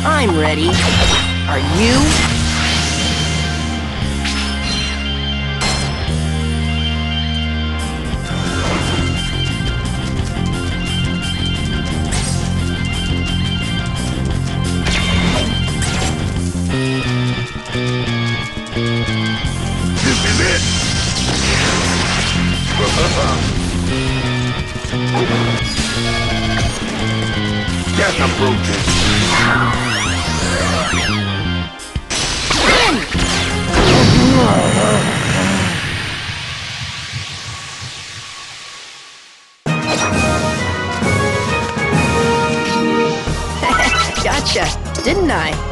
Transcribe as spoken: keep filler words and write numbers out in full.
I'm ready. Are you? This is it! Death approaches. Gotcha, didn't I?